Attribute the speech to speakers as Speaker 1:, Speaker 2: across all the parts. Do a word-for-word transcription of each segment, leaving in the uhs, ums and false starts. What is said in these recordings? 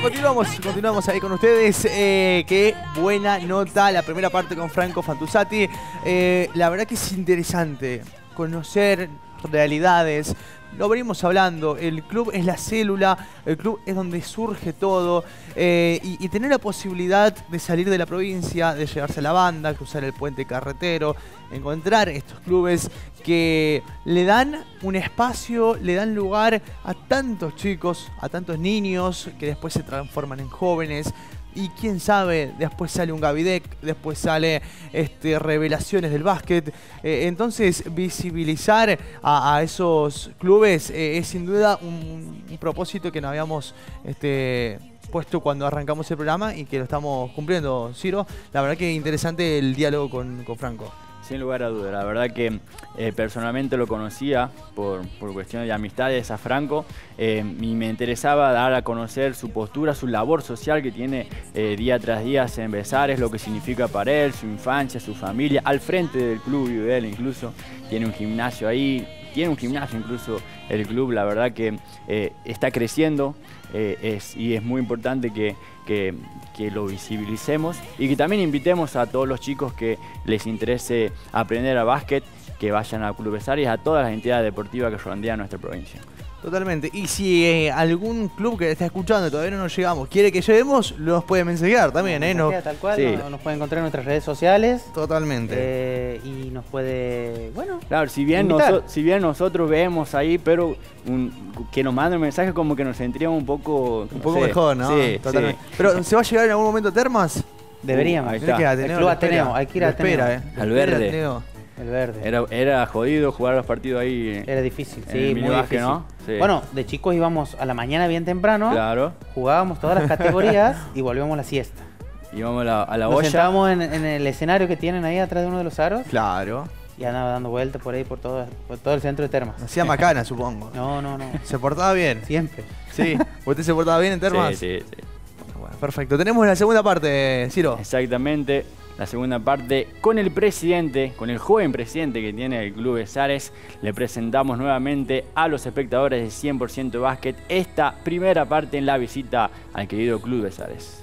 Speaker 1: continuamos, continuamos ahí con ustedes. Eh, qué buena nota la primera parte con Franco Fantuzati. Eh, la verdad que es interesante conocer realidades. Lo venimos hablando, el club es la célula, el club es donde surge todo, eh, y, y tener la posibilidad de salir de la provincia, de llevarse a la banda, cruzar el puente carretero, encontrar estos clubes que le dan un espacio, le dan lugar a tantos chicos, a tantos niños que después se transforman en jóvenes. Y quién sabe, después sale un Gavidec, después sale este, revelaciones del básquet. Eh, entonces, visibilizar a, a esos clubes eh, es sin duda un, un propósito que nos habíamos este, puesto cuando arrancamos el programa y que lo estamos cumpliendo, Ciro. La verdad que interesante el diálogo con, con Franco.
Speaker 2: Sin lugar a dudas, la verdad que eh, personalmente lo conocía por, por cuestiones de amistades a Franco, eh, y me interesaba dar a conocer su postura, su labor social que tiene eh, día tras día en Besares, lo que significa para él, su infancia, su familia, al frente del club vive él incluso, tiene un gimnasio ahí, tiene un gimnasio incluso el club, la verdad que eh, está creciendo eh, es, y es muy importante que, que, que lo visibilicemos y que también invitemos a todos los chicos que les interese aprender a básquet, que vayan a Club Besares y a todas las entidades deportivas que rodean nuestra provincia.
Speaker 1: Totalmente. Y si eh, algún club que está escuchando y todavía no nos llegamos quiere que lleguemos, nos puede mensajear también, ¿eh? No,
Speaker 3: tal cual,
Speaker 2: sí.
Speaker 3: nos, nos puede encontrar en nuestras redes sociales.
Speaker 1: Totalmente.
Speaker 3: Eh, y nos puede, bueno,
Speaker 2: claro, si bien, noso si bien nosotros vemos ahí, pero un, que nos manden mensajes como que nos sentiríamos un poco...
Speaker 1: Un
Speaker 2: no
Speaker 1: poco
Speaker 2: sé.
Speaker 1: mejor, ¿no?
Speaker 2: Sí,
Speaker 1: totalmente.
Speaker 2: sí.
Speaker 1: Pero ¿se va a llegar en algún momento a Termas?
Speaker 3: Deberíamos.
Speaker 2: Uh, ahí
Speaker 1: Mirá
Speaker 2: está.
Speaker 1: que
Speaker 3: El
Speaker 1: Ateneo
Speaker 3: club
Speaker 1: lo
Speaker 3: Ateneo,
Speaker 1: espera.
Speaker 3: hay que ir a
Speaker 1: Lo espera,
Speaker 3: Ateneo.
Speaker 1: eh.
Speaker 2: Al
Speaker 1: Lo espera
Speaker 2: verde.
Speaker 1: Ateneo.
Speaker 3: El verde.
Speaker 2: Era, era jodido jugar los partidos ahí.
Speaker 3: Era difícil,
Speaker 2: en
Speaker 3: sí,
Speaker 2: el
Speaker 3: muy
Speaker 2: minibásquet,
Speaker 3: difícil.
Speaker 2: ¿no? Sí.
Speaker 3: Bueno, de chicos íbamos a la mañana bien temprano,
Speaker 2: Claro.
Speaker 3: jugábamos todas las categorías y volvíamos a la siesta.
Speaker 2: Íbamos a la, a la
Speaker 3: Nos
Speaker 2: olla.
Speaker 3: sentábamos en, en el escenario que tienen ahí atrás de uno de los aros
Speaker 1: Claro.
Speaker 3: y andaba dando vueltas por ahí, por todo, por todo el centro de Termas.
Speaker 1: Hacía macana, supongo.
Speaker 3: No, no, no.
Speaker 1: ¿Se portaba bien?
Speaker 3: Siempre.
Speaker 1: Sí. ¿Usted se portaba bien en Termas?
Speaker 2: Sí, sí, sí.
Speaker 1: Bueno, perfecto. Tenemos la segunda parte, Ciro.
Speaker 2: Exactamente. La segunda parte con el presidente, con el joven presidente que tiene el Club Besares. Le presentamos nuevamente a los espectadores de cien por ciento Básquet esta primera parte en la visita al querido Club Besares.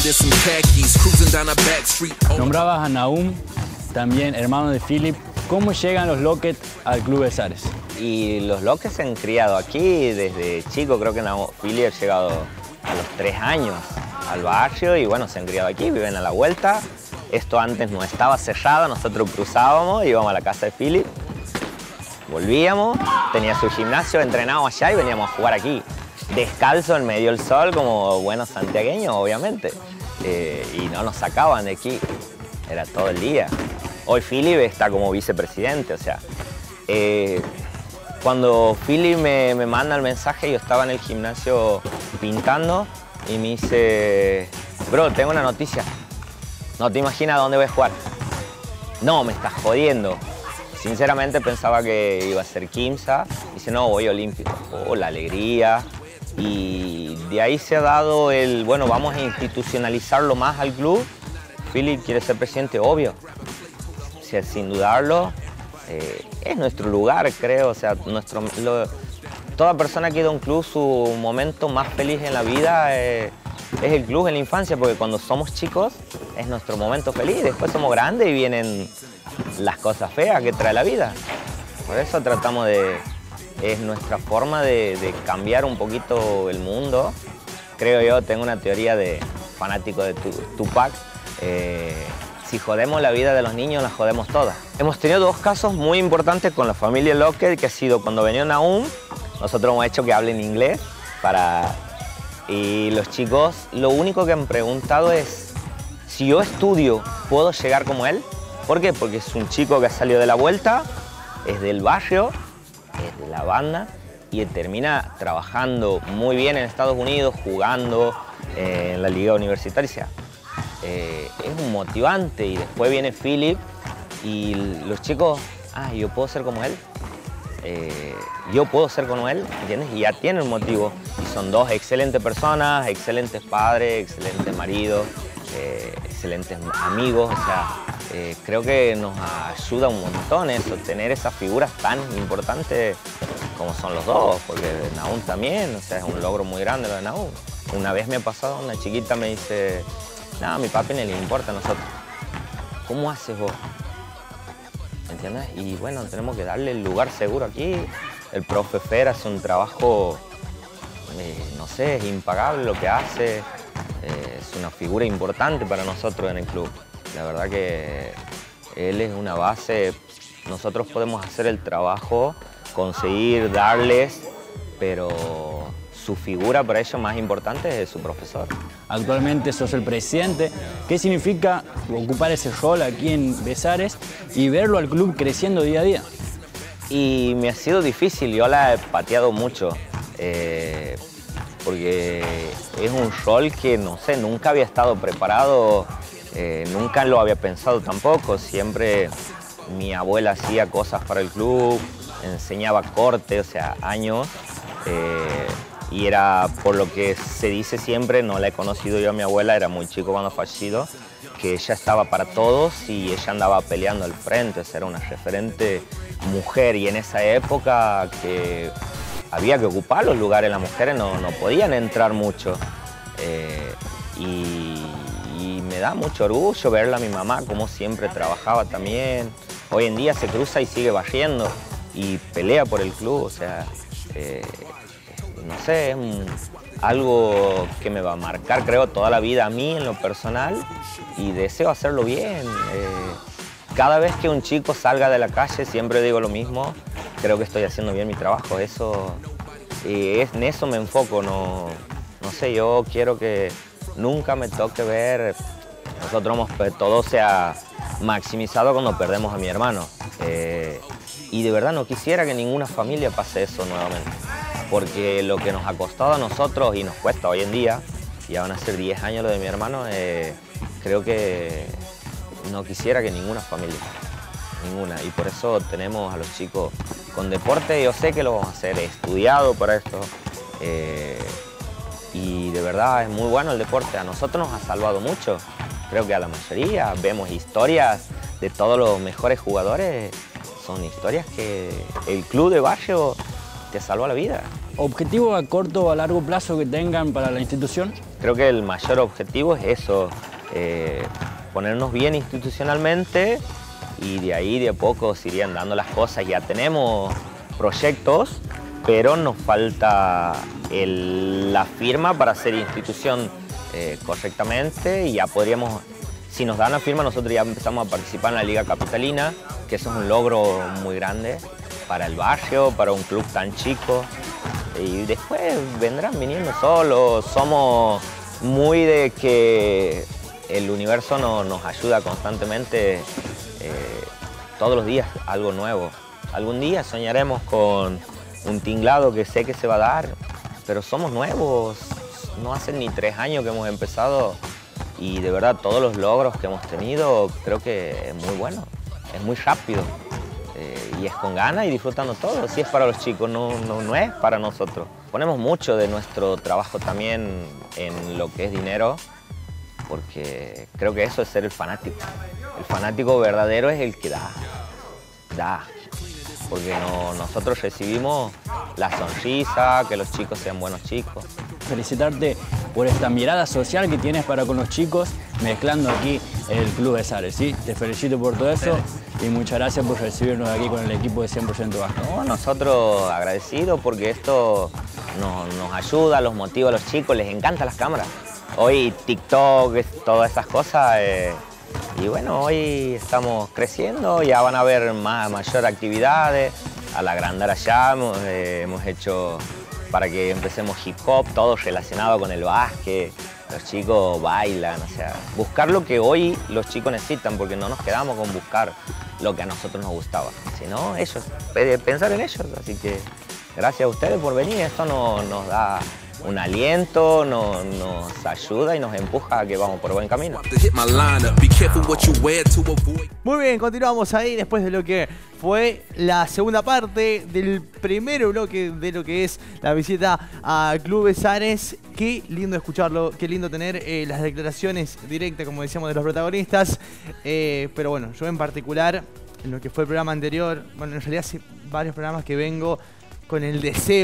Speaker 4: Nombrabas a Nahum, también hermano de Philip. ¿Cómo llegan los Lockett al Club Besares?
Speaker 5: Y los Lockett se han criado aquí desde chico. Creo que Philip ha llegado a los tres años al barrio y bueno, se han criado aquí, viven a la vuelta. Esto antes no estaba cerrado, nosotros cruzábamos, íbamos a la casa de Philip, volvíamos, tenía su gimnasio, entrenábamos allá y veníamos a jugar aquí. Descalzo en medio del sol, como buenos santiagueños, obviamente. Eh, y no nos sacaban de aquí, era todo el día. Hoy Philip está como vicepresidente, o sea, eh, cuando Philip me, me manda el mensaje, yo estaba en el gimnasio pintando y me dice, bro, tengo una noticia. No te imaginas dónde voy a jugar. No, me estás jodiendo. Sinceramente pensaba que iba a ser Quimsa. Dice, no, voy a Olímpico. Oh, la alegría. Y de ahí se ha dado el, bueno, vamos a institucionalizarlo más al club. Philip quiere ser presidente, obvio. O sea, sin dudarlo, eh, es nuestro lugar, creo. O sea, nuestro, lo, toda persona que ha ido a un club, su momento más feliz en la vida eh, es el club en la infancia, porque cuando somos chicos es nuestro momento feliz, después somos grandes y vienen las cosas feas que trae la vida. Por eso tratamos de, es nuestra forma de, de cambiar un poquito el mundo. Creo yo, tengo una teoría de fanático de Tupac, eh, si jodemos la vida de los niños, la jodemos todas. Hemos tenido dos casos muy importantes con la familia Lockett, que ha sido cuando venía Nahum, nosotros hemos hecho que hablen inglés para... Y los chicos, lo único que han preguntado es, si yo estudio, ¿puedo llegar como él? ¿Por qué? Porque es un chico que ha salido de la vuelta, es del barrio, es de la banda y termina trabajando muy bien en Estados Unidos, jugando eh, en la liga universitaria. O sea, eh, es un motivante y después viene Philip y los chicos, ah, ¿yo puedo ser como él? Eh, yo puedo ser como él, ¿entiendes? Y ya tienen un motivo. Y son dos excelentes personas, excelentes padres, excelentes maridos, eh, excelentes amigos. O sea, eh, creo que nos ayuda un montón eso, tener esas figuras tan importantes como son los dos, porque Nahum también, o sea, es un logro muy grande lo de Nahum. Una vez me ha pasado, una chiquita me dice, no, a mi papi no le importa a nosotros. ¿Cómo haces vos? ¿Entiendes? Y bueno, tenemos que darle el lugar seguro aquí. El profe Fer hace un trabajo, eh, no sé, es impagable lo que hace. Eh, es una figura importante para nosotros en el club. La verdad que él es una base. Nosotros podemos hacer el trabajo, conseguir darles, pero su figura para ellos más importante es su profesor.
Speaker 4: Actualmente sos el presidente. ¿Qué significa ocupar ese rol aquí en Besares y verlo al club creciendo día a día?
Speaker 5: Y me ha sido difícil, yo la he pateado mucho, eh, porque es un rol que, no sé, nunca había estado preparado, eh, nunca lo había pensado tampoco. Siempre mi abuela hacía cosas para el club, enseñaba corte, o sea, años. Eh, y era, por lo que se dice siempre, no la he conocido yo a mi abuela, era muy chico cuando falleció, que ella estaba para todos y ella andaba peleando al frente, o sea, era una referente mujer, y en esa época que había que ocupar los lugares, las mujeres no, no podían entrar mucho. Eh, y, y me da mucho orgullo verla a mi mamá, como siempre trabajaba también. Hoy en día se cruza y sigue barriendo y pelea por el club, o sea, eh, no sé, es un, algo que me va a marcar, creo, toda la vida a mí en lo personal, y deseo hacerlo bien. Eh, cada vez que un chico salga de la calle siempre digo lo mismo, creo que estoy haciendo bien mi trabajo, eso, y es, en eso me enfoco, no, no sé, yo quiero que nunca me toque ver, nosotros hemos, todo se ha maximizado cuando perdemos a mi hermano, eh, y de verdad no quisiera que ninguna familia pase eso nuevamente. Porque lo que nos ha costado a nosotros y nos cuesta hoy en día, ya van a ser diez años lo de mi hermano, eh, creo que no quisiera que ninguna familia, ninguna. Y por eso tenemos a los chicos con deporte, yo sé que lo vamos a hacer, he estudiado para esto. Eh, y de verdad es muy bueno el deporte, a nosotros nos ha salvado mucho. Creo que a la mayoría vemos historias de todos los mejores jugadores, son historias que el club de barrio te salva la vida.
Speaker 4: ¿Objetivo a corto o a largo plazo que tengan para la institución?
Speaker 5: Creo que el mayor objetivo es eso, eh, ponernos bien institucionalmente, y de ahí de a poco se irían dando las cosas. Ya tenemos proyectos, pero nos falta el, la firma para hacer institución eh, correctamente, y ya podríamos, si nos dan la firma, nosotros ya empezamos a participar en la Liga Capitalina, que eso es un logro muy grande para el barrio, para un club tan chico. Y después vendrán viniendo solos. Somos muy de que el universo no, nos ayuda constantemente, eh, todos los días algo nuevo. Algún día soñaremos con un tinglado que sé que se va a dar, pero somos nuevos. No hace ni tres años que hemos empezado, y de verdad todos los logros que hemos tenido creo que es muy bueno, es muy rápido. Eh, y es con ganas y disfrutando todo. Si es para los chicos, no, no, no es para nosotros. Ponemos mucho de nuestro trabajo también en lo que es dinero, porque creo que eso es ser el fanático. El fanático verdadero es el que da, da. Porque no, nosotros recibimos la sonrisa, que los chicos sean buenos chicos.
Speaker 4: Felicitarte por esta mirada social que tienes para con los chicos, mezclando aquí el Club Besares, ¿sí? Te felicito por todo eso y muchas gracias por recibirnos aquí con el equipo de cien por ciento Vasco.
Speaker 5: No, nosotros agradecidos porque esto nos, nos ayuda, los motiva a los chicos, les encantan las cámaras. Hoy TikTok, todas esas cosas, eh, y bueno, hoy estamos creciendo, ya van a haber más, mayor actividades, a la Grandara ya hemos, eh, hemos hecho para que empecemos hip hop, todo relacionado con el básquet, los chicos bailan, o sea, buscar lo que hoy los chicos necesitan, porque no nos quedamos con buscar lo que a nosotros nos gustaba, sino ellos, pensar en ellos, así que gracias a ustedes por venir, esto nos, nos da un aliento, nos, nos ayuda y nos empuja a que vamos por buen camino.
Speaker 1: Muy bien, continuamos ahí después de lo que fue la segunda parte del primer bloque de lo que es la visita a Club Besares. Qué lindo escucharlo, qué lindo tener eh, las declaraciones directas, como decíamos, de los protagonistas. Eh, pero bueno, yo en particular, en lo que fue el programa anterior, bueno, en realidad hace varios programas que vengo con el deseo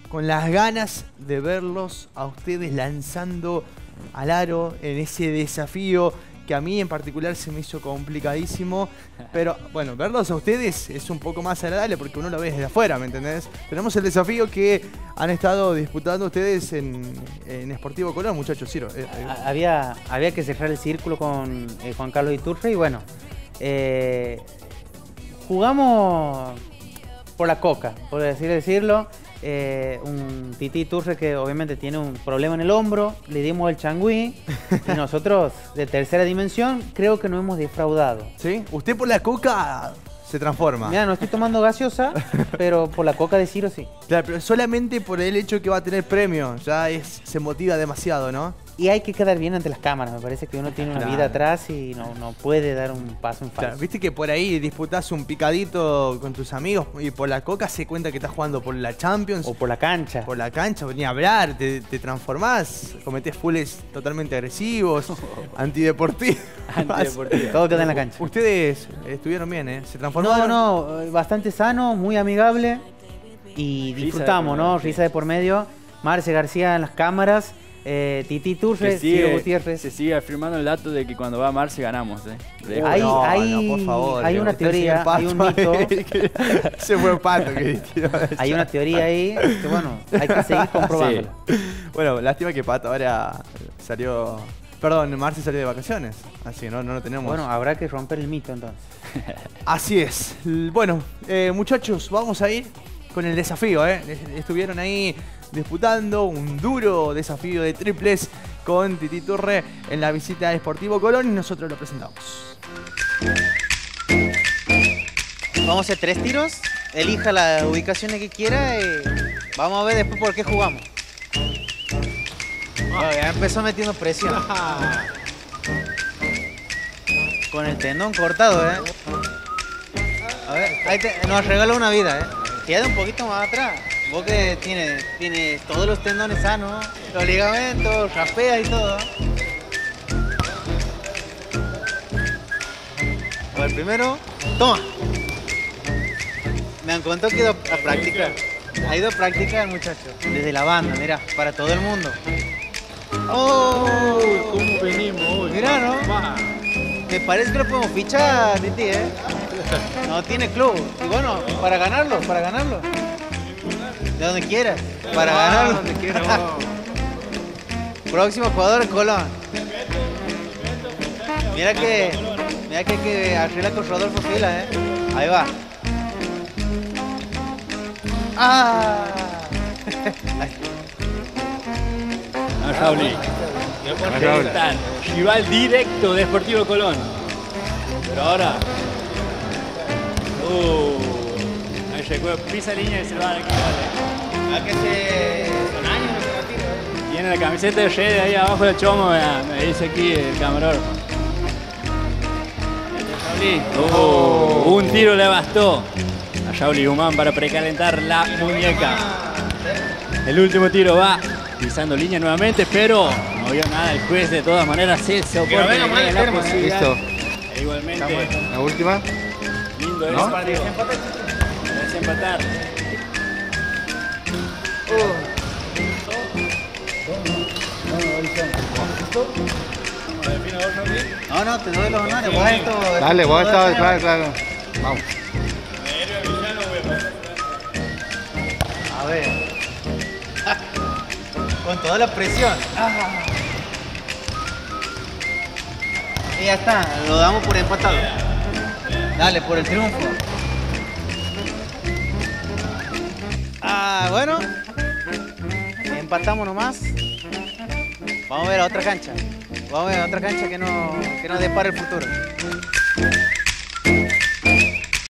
Speaker 1: con las ganas de verlos a ustedes lanzando al aro en ese desafío que a mí en particular se me hizo complicadísimo, pero bueno, verlos a ustedes es un poco más agradable porque uno lo ve desde afuera, ¿me entendés? Tenemos el desafío que han estado disputando ustedes en, en Sportivo Colón, muchachos. Ciro, eh, eh.
Speaker 3: Había, había que cerrar el círculo con eh, Juan Carlos Iturre y bueno, eh, jugamos por la coca, por así decirlo. Eh, un Titi Iturre que obviamente tiene un problema en el hombro, le dimos el changüí y nosotros de tercera dimensión creo que nos hemos defraudado.
Speaker 1: ¿Sí? Usted por la coca se transforma.
Speaker 3: Mira, no estoy tomando gaseosa, pero por la coca de Ciro sí.
Speaker 1: Claro, pero solamente por el hecho que va a tener premio, ya es, se motiva demasiado, ¿no?
Speaker 3: Y hay que quedar bien ante las cámaras, me parece que uno tiene una
Speaker 1: Claro.
Speaker 3: vida atrás y no, no puede dar un paso en falso.
Speaker 1: Claro, viste que por ahí disputás un picadito con tus amigos y por la coca se cuenta que estás jugando por la Champions.
Speaker 3: O por la cancha.
Speaker 1: Por la cancha, ni hablar, te, te transformás, cometés fulls totalmente agresivos, antideportivos.
Speaker 2: Antideportivo.
Speaker 3: Todo queda en la cancha.
Speaker 1: Ustedes estuvieron bien, ¿eh? Se
Speaker 3: No,
Speaker 1: transformaron.
Speaker 3: no, eh, bastante sano, muy amigable y
Speaker 2: Risa
Speaker 3: disfrutamos,
Speaker 2: de por
Speaker 3: ¿no?
Speaker 2: medio, sí.
Speaker 3: Risa de por medio. Marce García en las cámaras, eh, Titi Iturre,
Speaker 2: Que
Speaker 3: Ciro
Speaker 2: sigue,
Speaker 3: Gutiérrez.
Speaker 2: se sigue afirmando el dato de que cuando va a Marce ganamos. ¿eh? Le-
Speaker 3: Hay,
Speaker 1: No,
Speaker 3: hay,
Speaker 1: no, por favor,
Speaker 3: hay
Speaker 1: que
Speaker 3: una
Speaker 1: usted el
Speaker 3: teoría,
Speaker 1: señor
Speaker 3: hay un
Speaker 1: Pato
Speaker 3: mito,
Speaker 1: ahí, que- Ese fue Pato que tiró esa.
Speaker 3: hay una teoría ahí que bueno, hay que seguir comprobándola.
Speaker 1: Bueno, lástima que Pato ahora salió. Perdón, Marce salió de vacaciones. Así que no, no lo tenemos.
Speaker 3: Bueno, habrá que romper el mito entonces.
Speaker 1: Así es. L- Bueno, eh, muchachos, vamos a ir con el desafío, ¿eh? Estuvieron ahí disputando un duro desafío de triples con Titi Iturre en la visita a Sportivo Colón y nosotros lo presentamos.
Speaker 6: Vamos a hacer tres tiros, elija las ubicaciones que quiera y vamos a ver después por qué jugamos. Bueno, ya empezó metiendo presión. Con el tendón cortado, ¿eh? A ver, ahí te- nos regaló una vida, ¿eh? Queda un poquito más atrás. Vos que tienes, tienes todos los tendones sanos, los ligamentos, rapeas y todo. A ver, primero, toma. Me han contado que ha ido a practicar. Ha ido a practicar, muchacho. Desde la banda, mira, para todo el mundo. ¡Oh!
Speaker 2: ¿Cómo venimos hoy?
Speaker 6: Mira, ¿no? Me parece que lo podemos fichar, Titi, ¿eh? No tiene club. Y bueno, para ganarlo, para ganarlo. De donde quieras. Para ganarlo. Donde quieras. Próximo jugador en Colón. Mira que, mira que hay que arreglar con Rodolfo Fila, ¿eh? Ahí va. ¡Ah!
Speaker 4: No, Rauli. Ahí están. Rival directo de Sportivo Colón. Pero ahora. Uh, ahí recuerdo, pisa línea y se lo van a quitar.
Speaker 6: Ah, que hace son años no se la tiro, ¿eh?
Speaker 4: Tiene la camiseta de Red ahí abajo del chomo, me, me dice aquí el camarógrafo. Rauli. Uh, un tiro le bastó a Rauli Humán para precalentar la muñeca. El último tiro va pisando línea nuevamente, pero no vio nada el juez. De todas maneras, se soporta
Speaker 6: venga,
Speaker 4: y
Speaker 6: mal
Speaker 4: tiene
Speaker 6: el
Speaker 4: la
Speaker 6: termo,
Speaker 4: posibilidad.
Speaker 7: Listo.
Speaker 4: E igualmente,
Speaker 7: La última.
Speaker 4: lindo eso
Speaker 7: ¿No?
Speaker 4: para desempatar. Desempatar.
Speaker 6: No, no, te doy los honores. Vos esto.
Speaker 7: Dale, vos estás, claro, claro. Vamos.
Speaker 6: A ver. Con toda la presión. Ah. Y ya está, lo damos por empatado. Dale, por el triunfo. Ah, bueno. Empatamos nomás. Vamos a ver a otra cancha. Vamos a ver a otra cancha que no, que nos depara el futuro.